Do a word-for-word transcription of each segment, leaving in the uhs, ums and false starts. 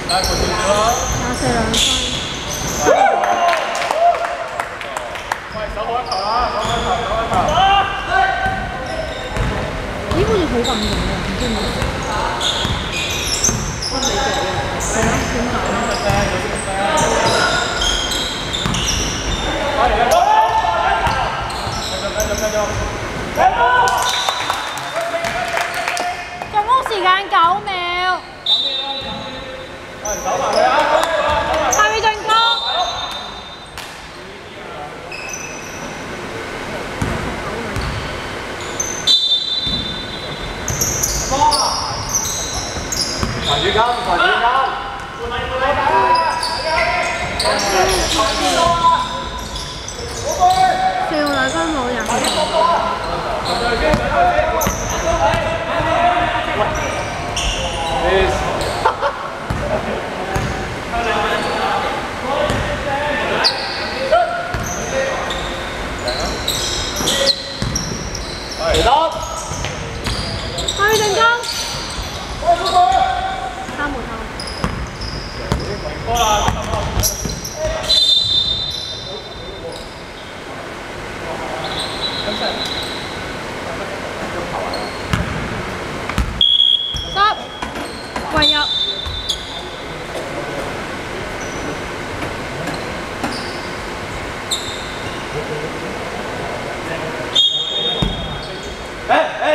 廿四兩分。喂，手好一球啦！手好一球，手好一球。咦？好似好運動喎，唔知點解。分你做嘅。係咯，點解咧？快嚟啊！繼續繼續繼續。進攻時間九秒。喂，走埋佢啊！下面進攻。傳住間，傳住間。換嚟換嚟打！四號兩分冇人。嚟得！去進攻。三門後。波啦！十，混入。哎哎！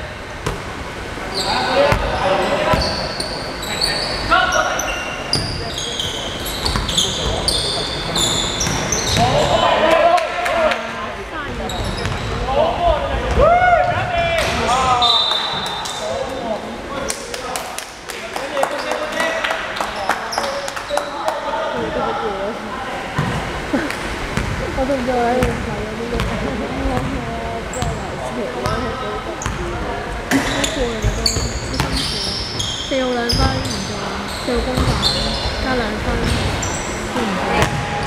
我都唔知我喺度睇緊呢個，真係嚟邪啦！好攰啊，都好辛苦。四號兩分唔做，四號攻防加兩分都唔做。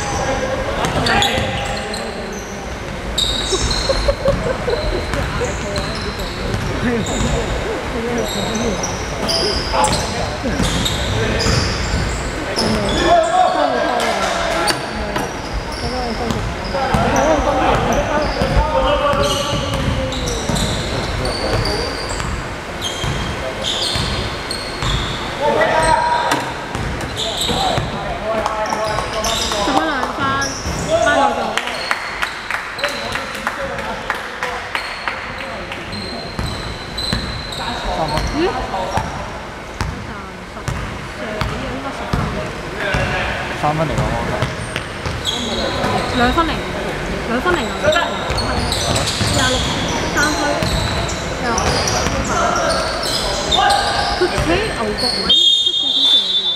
三分嚟講，兩分零，兩分零啊！廿六三分，又佢企喺牛角位，出少少射嘅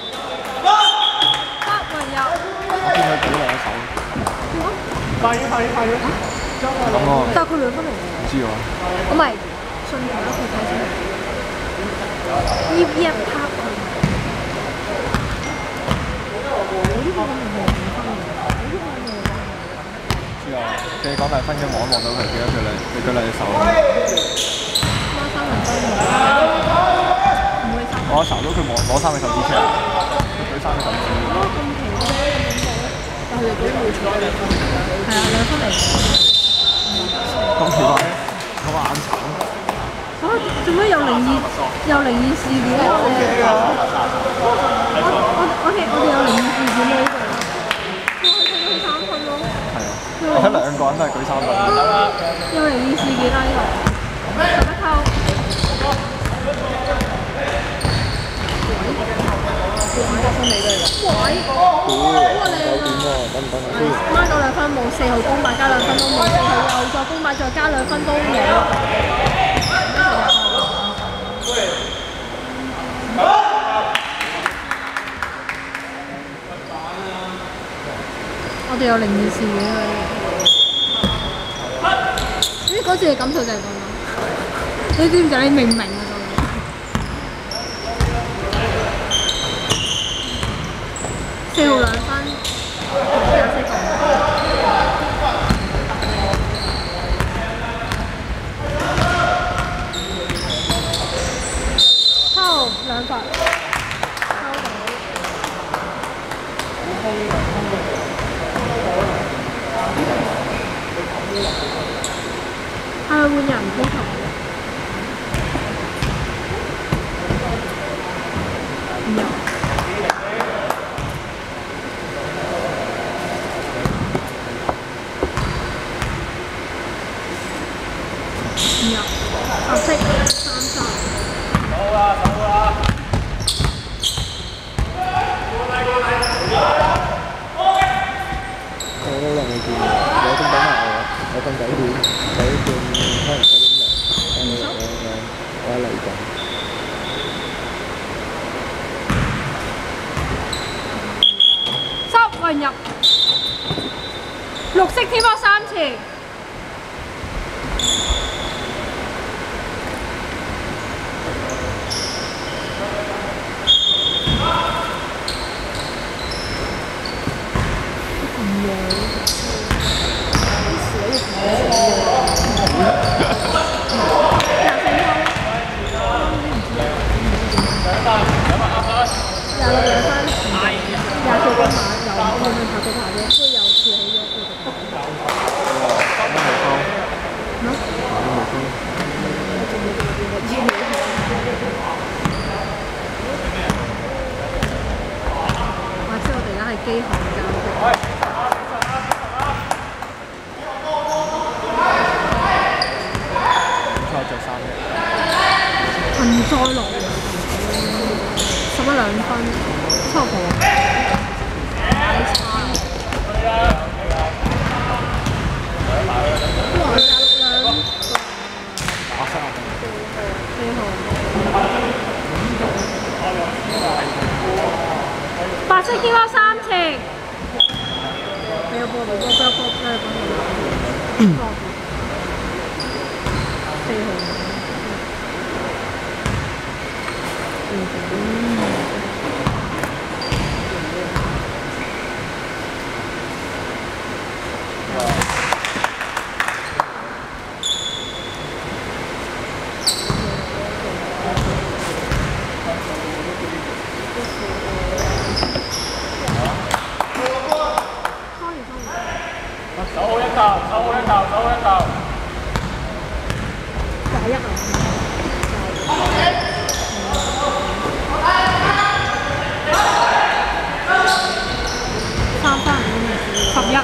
喎。得運入。我見佢舉兩手。快啲快啲快啲！咁啊！但係佢兩分零。唔知喎。我咪信佢啦，佢睇先。E P F 拍。知啊，你講大分嘅望一望到佢，記得佢兩，你舉兩隻手。攞三分分唔會三。我查到佢攞攞三隻手指出嚟，舉三隻手指。哦，咁奇怪，但係佢哋舉冇錯兩分。係啊，兩分嚟。咁奇怪，咁眼殘。啊！做咩有靈異有靈異事件啊？我我我哋我哋有靈異事件喺度。哇！佢睇到三分咯。係啊。我睇兩個人都係舉三分。有靈異事件啦呢個。十一扣。喂！哇靚啊！等唔等先？孖咗兩分冇，四號攻敗加兩分都冇，四號又再攻敗再加兩分都冇。我哋有靈異事件啊！咦，嗰次嘅感受就係咁樣。你知唔知？你明唔明啊？四號兩分，廿四球。抽兩分，抽到。 係咪換人機台？唔有。唔有。白色三三。走啦，走啦！ 我都能夠見有咁等下我，有咁仔點，仔半可能有啲涼，我我我喺嚟緊。 混入綠色天波三次，廿六兩分，廿四個碼又慢慢跑跑跑嘅，都有跳起咗佢哋。我知我哋而家係機行教嘅。 再着衫嘅。 幸災樂禍。十一兩分，差唔多。太差。哇！廿六兩。 八十。 幾好。白色天花三次。俾個波，俾個波，俾個波，俾個波。四號。 手好一球，手好一球，手好一球。 廿一啊！三分十一。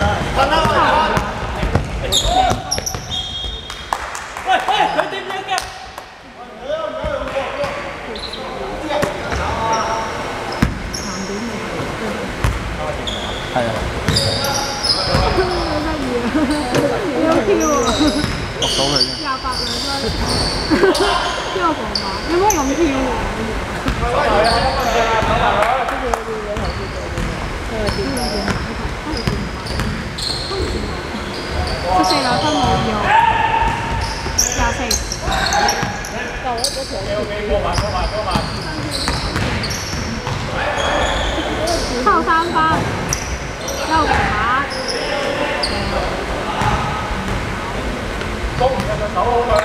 喂喂，佢點樣嘅？ 係啊。 好得意啊！你有跳啊！ 讀到佢啫。 廿八兩分，邊個講話？你唔可以咁跳喎！十四兩分冇要，廿四。夠咗嗰條。過埋過埋過埋。抽三分，優球碼。 攻唔入就守好佢。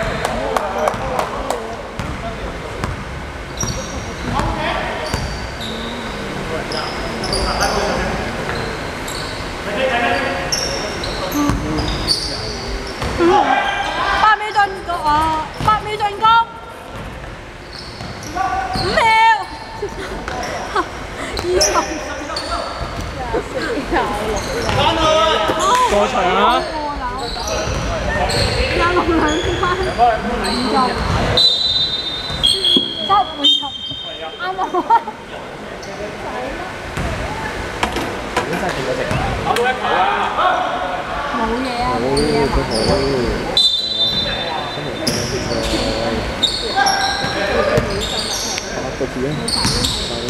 八秒進攻啊！八秒進攻，五秒，二十， 過場啊！ 廿六兩分，入，七會入，啱啊！ 真係幾多隻？打到一球啊！ 冇嘢啊，冇嘢啊。 八個字啊！